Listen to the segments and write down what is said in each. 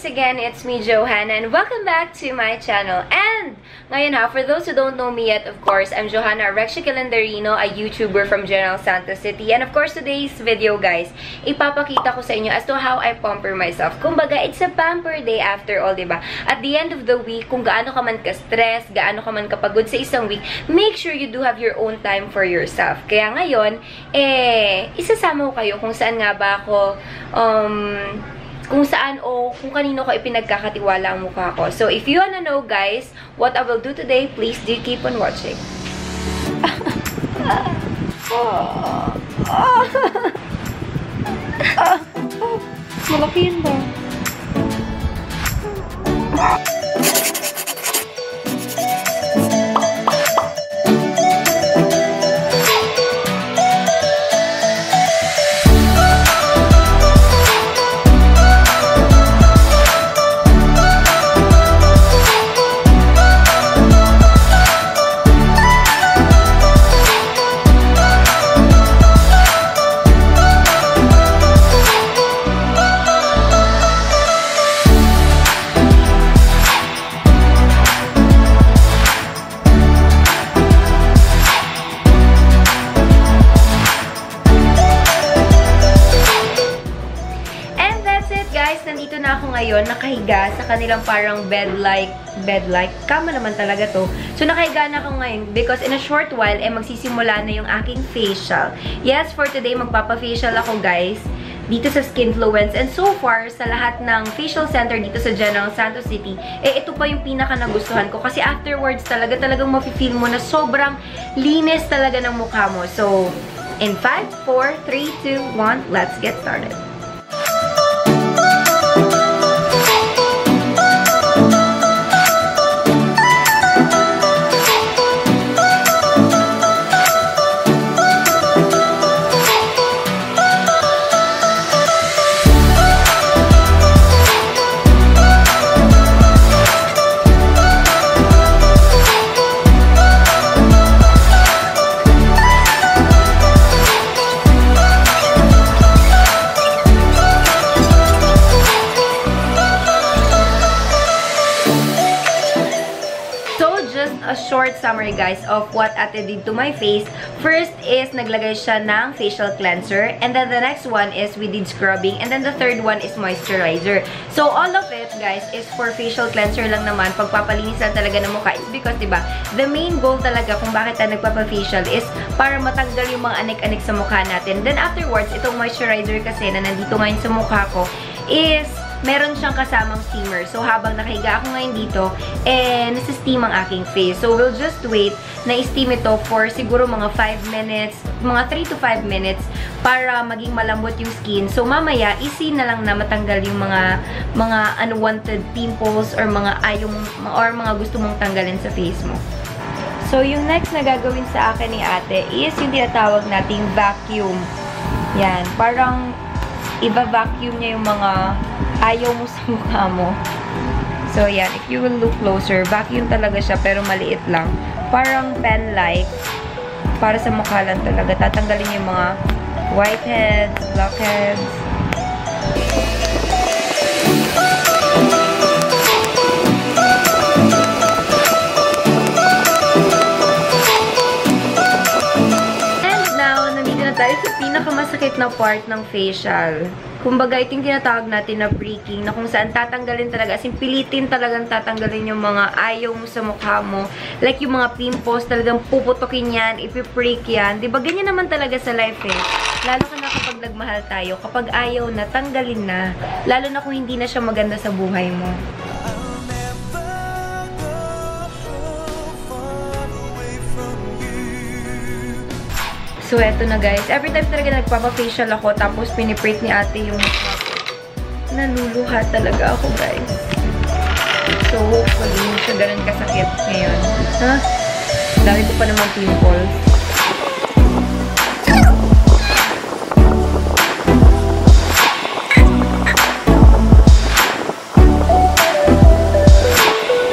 once again, it's me, Johanna, and welcome back to my channel. And ngayon for those who don't know me yet, of course, I'm Johanna Rexia Calendarino, a YouTuber from General Santos City. And of course, today's video, guys, ipapakita ko sa inyo as to how I pamper myself. Kumbaga, it's a pamper day after all, diba? At the end of the week, kung gaano ka man ka-stress, gaano ka man kapagod sa isang week, make sure you do have your own time for yourself. Kaya ngayon, isasama ko kayo kung saan nga ba ako, kung saan o kung kanino ko ipinagkakatiwala ang mukha ko. So, if you wanna know, guys, what I will do today, please do keep on watching. Malaki yun ba? Nandito na ako ngayon, nakahiga sa kanilang parang bed-like, kama naman talaga to. So, nakahiga na ako ngayon because in a short while, magsisimula na yung aking facial. Yes, for today, magpapa-facial ako, guys, dito sa Skinfluence. And so far, sa lahat ng facial center dito sa General Santos City, ito pa yung pinaka nagustuhan ko. Kasi afterwards, talagang mafe-feel mo na sobrang linis talaga ng mukha mo. So, in 5, 4, 3, 2, 1, let's get started. A short summary, guys, of what Ate did to my face. First is naglagay siya ng facial cleanser, and then the next one is we did scrubbing, and then the third one is moisturizer. So all of it, guys, is for facial cleanser lang naman, pagpapalinis lang talaga ng mukha. It's because, diba, the main goal talaga kung bakit tayo nagpapa-facial is para matanggal yung mga anik-anik sa mukha natin. Then afterwards, itong moisturizer kasi na nandito ngayon sa mukha ko is meron siyang kasamang steamer. So, habang nakahiga ako ngayon dito, nasa-steam ang aking face. So, we'll just wait na i-steam ito for siguro mga 5 minutes, mga 3 to 5 minutes para maging malambot yung skin. So, mamaya, easy na lang na matanggal yung mga unwanted pimples or mga gusto mong tanggalin sa face mo. So, yung next na gagawin sa akin ni Ate is yung tinatawag nating vacuum. Yan. Parang iba-vacuum niya yung mga ayaw mo sa mukha mo. So, yan. If you will look closer, vacuum talaga siya, pero maliit lang. Parang pen-like. Para sa mukha lang talaga. Tatanggalin yung mga whiteheads, blackheads. And now, nandito na tayo sa pinakamasakit na part ng facial. Kumbaga, ito yung tinatawag natin na breaking, na kung saan tatanggalin talaga, as in pilitin talagang tatanggalin yung mga ayaw mo sa mukha mo. Like yung mga pimples, talagang puputokin yan, ipipreak yan. Diba, ganyan naman talaga sa life eh. Lalo ka na kapag nagmahal tayo, kapag ayaw na, tanggalin na. Lalo na kung hindi na siya maganda sa buhay mo. So, eto na, guys. Every time talaga nagpapa-facial ako, tapos pinipbreak ni Ate yung mukha ko. Naluluha talaga ako, guys. So, hopefully, hindi siya ganun kasakit ngayon. Ha? Dami ko pa naman pimples.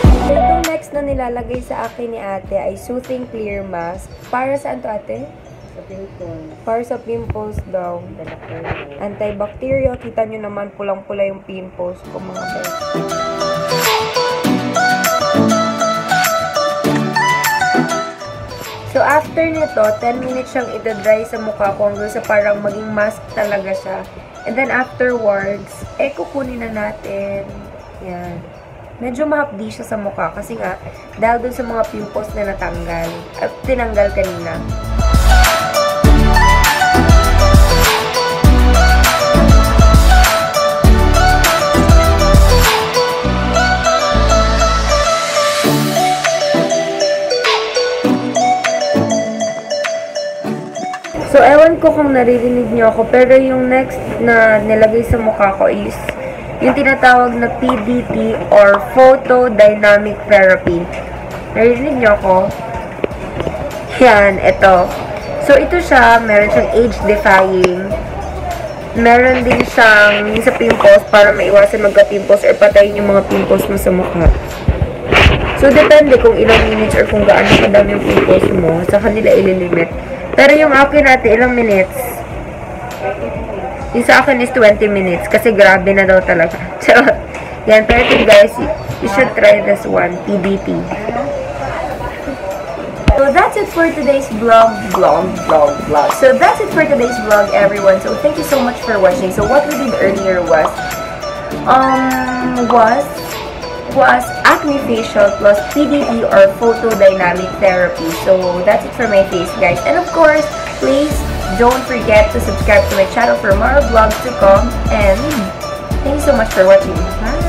Itong next na nilalagay sa akin ni Ate ay Soothing Clear Mask. Para saan to, Ate? Sa pimples. Para sa pimples daw. Antibacterial. Kita nyo naman pulang-pula yung pimples ko mga guys. So, after nito, 10 minutes siyang ita-dry sa mukha ko hanggang sa parang maging mask talaga siya. And then, afterwards, kukunin na natin. Yan. Medyo mahapdi siya sa mukha kasi nga, dahil dun sa mga pimples na natanggal. At tinanggal kanina. So, ewan ko kung naririnig niyo ako, pero yung next na nilagay sa mukha ko is yung tinatawag na PDT or Photodynamic Therapy. Naririnig niyo ako? Yan, ito. So, ito siya, meron siyang age-defying. Meron din siyang sa pimples para maiwasan magka-pimples or patayin yung mga pimples mo sa mukha. So, depende kung ilang minutes or kung gaano kadami yung pimples mo, sa kanila ililimit. Pero yung akin natin, ilang minutes? Yung sa akin is 20 minutes. Kasi grabe na daw talaga. So, yan. Pero guys, you should try this one. PDT. So, that's it for today's vlog. So, that's it for today's vlog, everyone. So, thank you so much for watching. So, what we did earlier was acne facial plus PDT or photodynamic therapy. So that's it for my face, guys. And of course, please don't forget to subscribe to my channel for more vlogs to come. And thank you so much for watching. Bye!